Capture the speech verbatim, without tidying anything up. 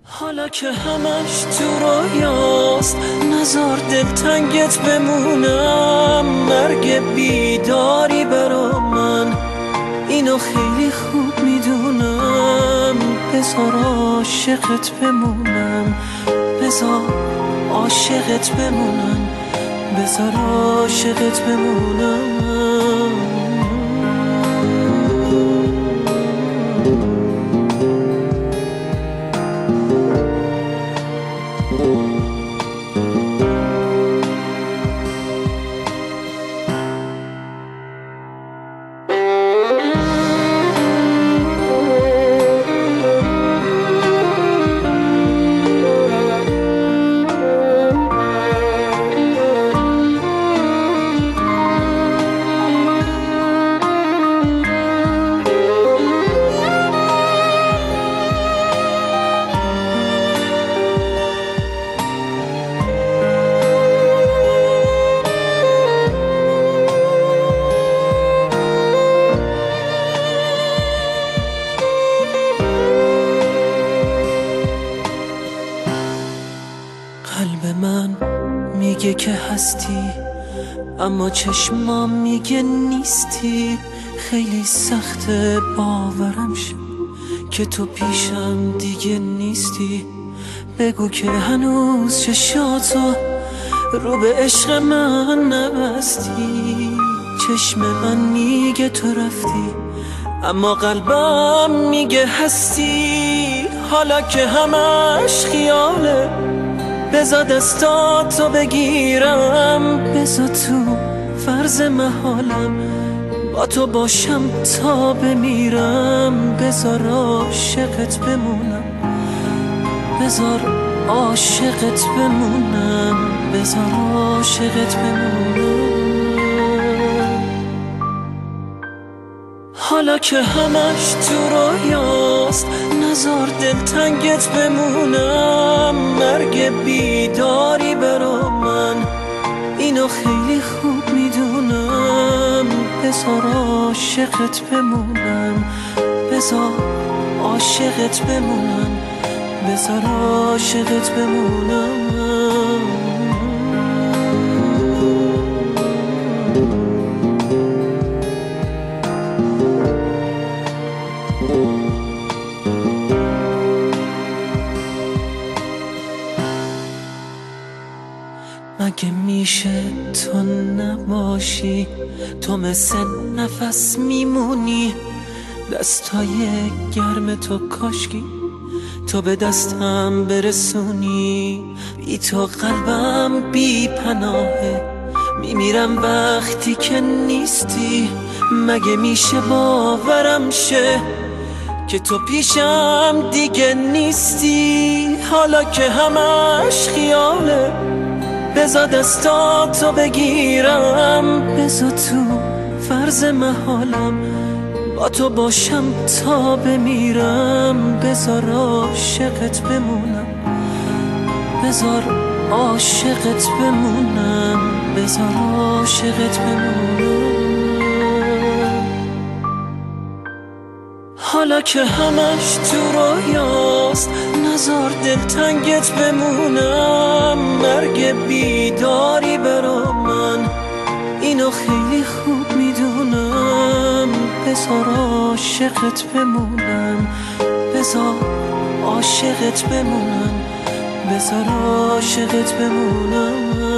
حالا که همش تو رویاست نزار دلتنگت بمونم. مرگ بیداری برا من اینو خیلی خوب میدونم. بذار عاشقت بمونم، بذار عاشقت بمونم، بذار عاشقت بمونم. قلب من میگه که هستی اما چشمام میگه نیستی. خیلی سخته باورم شه که تو پیشم دیگه نیستی. بگو که هنوز چشاتو رو به عشق من نبستی. چشم من میگه تو رفتی اما قلبم میگه هستی. حالا که همش خیاله بذار دستاتو بگیرم، بذار تو فرض محالم با تو باشم تا بمیرم. بذار عاشقت بمونم، بذار عاشقت بمونم، بذار عاشقت بمونم. حالا که همش تو رویاست نزار دلتنگت بمونم. مرگ بیداری برا من اینو خیلی خوب میدونم. بذار عاشقت بمونم، بذار عاشقت بمونم، بذار عاشقت بمونم. مگه میشه تو نباشی؟ تو مثل نفس میمونی. دستای گرم تو کاشکی تو به دستم برسونی. بی تو قلبم بی پناهه، میمیرم وقتی که نیستی. مگه میشه باورم شه که تو پیشم دیگه نیستی؟ حالا که همش خیاله بذار دستاتو بگیرم، بذار تو فرض محالم با تو باشم تا بمیرم. بذار عاشقت بمونم، بذار عاشقت بمونم، بذار عاشقت بمونم. حالا که همش تو رویاست نزار دلتنگت بمونم. مرگ بیداری برا من اینو خیلی خوب میدونم. بذار عاشقت بمونم، بذار عاشقت بمونم، بذار عاشقت بمونم.